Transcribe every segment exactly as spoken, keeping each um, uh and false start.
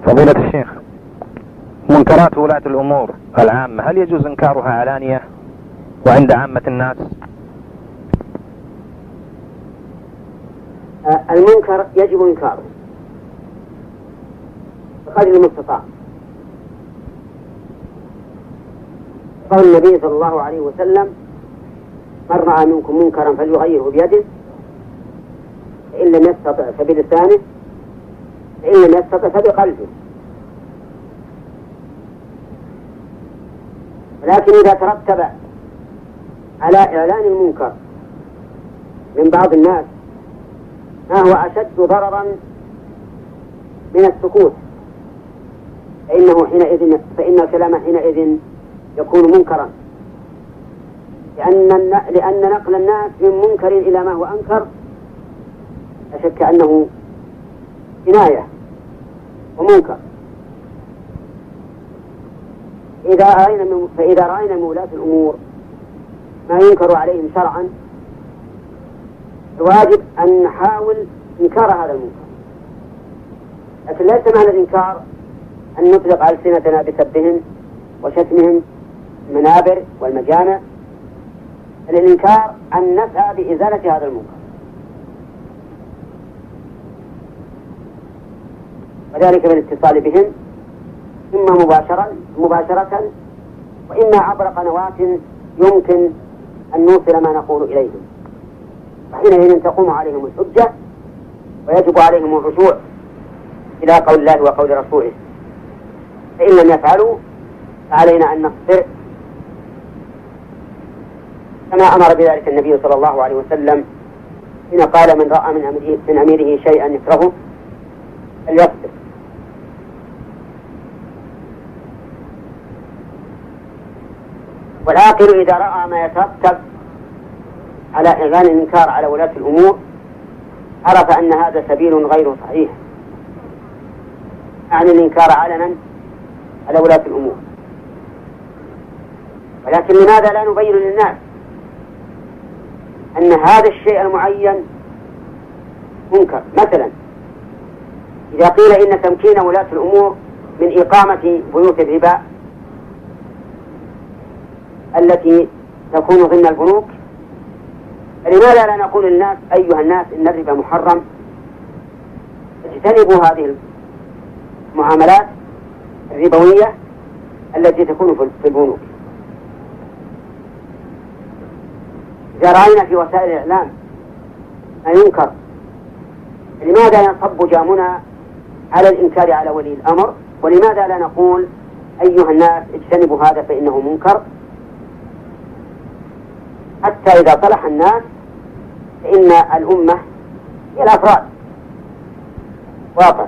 فضيلة الشيخ، منكرات ولاة الأمور العامة هل يجوز إنكارها علانية وعند عامة الناس؟ المنكر يجب إنكاره بقدر المستطاع. قال النبي صلى الله عليه وسلم: من رأى منكم منكرا فليغيره بيده، فإن لم يستطع فبلسانه، فإن لم يستطع فبقلبه. لكن إذا ترتب على إعلان المنكر من بعض الناس ما هو أشد ضررا من السكوت، فإنه حينئذ فإن الكلام حينئذ يكون منكرا، لأن لأن نقل الناس من منكر إلى ما هو أنكر لا شك أنه جناية ومنكر. إذا رأينا من فإذا رأينا من ولاة الأمور ما ينكر عليهم شرعا الواجب أن نحاول إنكار هذا المنكر، لكن ليس معنى الإنكار أن نطلق ألسنتنا بسبهم وشتمهم المنابر والمجامع. الإنكار أن نسعى بإزالة هذا المنكر، وذلك بالاتصال بهم إما مباشرة مباشرة وإما عبر قنوات يمكن أن نوصل ما نقول إليهم، وحينئذ تقوم عليهم الحجة ويجب عليهم الرجوع إلى قول الله وقول رسوله. فإن لم يفعلوا فعلينا أن نصبر كما أمر بذلك النبي صلى الله عليه وسلم حين قال: من رأى من أميره, من أميره شيئا يكرهه فليصبر. والعاقل إذا رأى ما يترتب على إعلان الإنكار على ولاة الأمور عرف أن هذا سبيل غير صحيح، يعني الإنكار علنا على ولاة الأمور. ولكن لماذا لا نبين للناس أن هذا الشيء المعين منكر؟ مثلا إذا قيل إن تمكين ولاة الأمور من إقامة بيوت الربا التي تكون ضمن البنوك، فلماذا لا نقول للناس: أيها الناس إن الربا محرم، اجتنبوا هذه المعاملات الربوية التي تكون في البنوك. إذا رأينا في وسائل الإعلام ما ينكر لماذا ينصب جامنا على الإنكار على ولي الأمر؟ ولماذا لا نقول: أيها الناس اجتنبوا هذا فإنه منكر؟ حتى إذا صلح الناس فإن الأمة هي الأفراد واضح.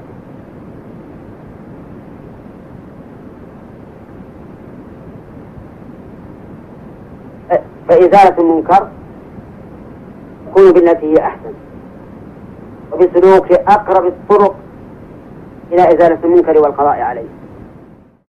فإزالة المنكر تكون بالتي هي أحسن، وبسلوك أقرب الطرق إلى إزالة المنكر والقضاء عليه.